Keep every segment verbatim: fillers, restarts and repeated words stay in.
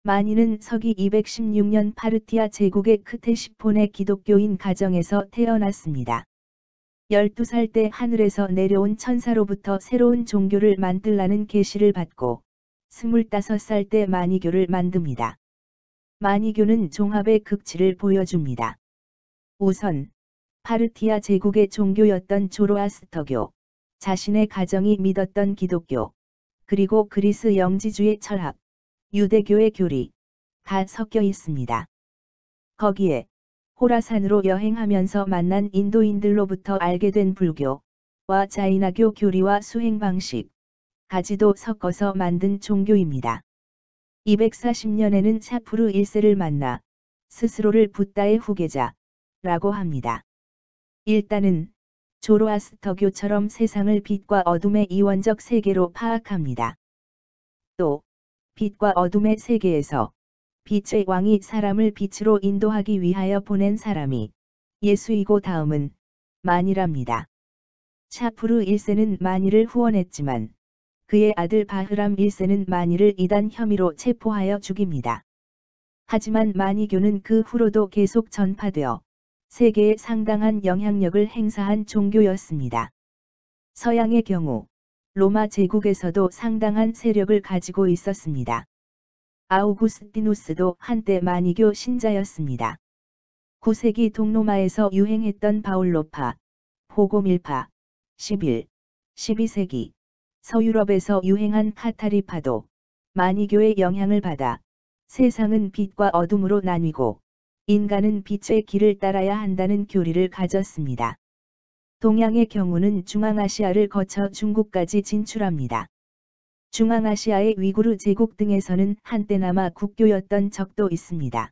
마니는 서기 이백십육 년 파르티아 제국의 크테시폰의 기독교인 가정에서 태어났습니다. 열두 살 때 하늘에서 내려온 천사로부터 새로운 종교를 만들라는 계시를 받고 스물다섯 살 때 마니교를 만듭니다. 마니교는 종합의 극치를 보여줍니다. 우선 파르티아 제국의 종교였던 조로아스터교, 자신의 가정이 믿었던 기독교, 그리고 그리스 영지주의 철학, 유대교의 교리, 다 섞여 있습니다. 거기에 호라산으로 여행하면서 만난 인도인들로부터 알게 된 불교와 자이나교 교리와 수행 방식, 가지도 섞어서 만든 종교입니다. 이백사십 년에는 샤푸르 일 세를 만나 스스로를 붓다의 후계자라고 합니다. 일단은 조로아스터교처럼 세상을 빛과 어둠의 이원적 세계로 파악합니다. 또 빛과 어둠의 세계에서 빛의 왕이 사람을 빛으로 인도하기 위하여 보낸 사람이 예수이고 다음은 마니랍니다. 샤푸르 일 세는 마니를 후원했지만 그의 아들 바흐람 일 세는 마니를 이단 혐의로 체포하여 죽입니다. 하지만 마니교는 그 후로도 계속 전파되어 세계에 상당한 영향력을 행사한 종교였습니다. 서양의 경우 로마 제국에서도 상당한 세력을 가지고 있었습니다. 아우구스티누스도 한때 마니교 신자였습니다. 구 세기 동로마에서 유행했던 바울로파, 보고밀파, 십일, 십이 세기 서유럽에서 유행한 카타리파도 마니교의 영향을 받아 세상은 빛과 어둠으로 나뉘고 인간은 빛의 길을 따라야 한다는 교리를 가졌습니다. 동양의 경우는 중앙아시아를 거쳐 중국까지 진출합니다. 중앙아시아의 위구르 제국 등에서는 한때나마 국교였던 적도 있습니다.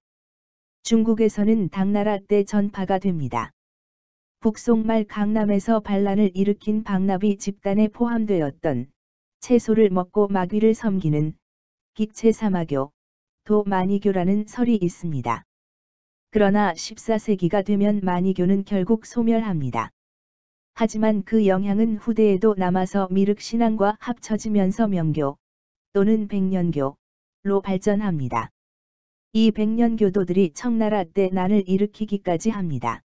중국에서는 당나라 때 전파가 됩니다. 북송말 강남에서 반란을 일으킨 박나비 집단에 포함되었던 채소를 먹고 마귀를 섬기는 기체사마교, 도 마니교라는 설이 있습니다. 그러나 십사 세기가 되면 마니교는 결국 소멸합니다. 하지만 그 영향은 후대에도 남아서 미륵신앙과 합쳐지면서 명교 또는 백년교로 발전합니다. 이 백년교도들이 청나라 때 난을 일으키기까지 합니다.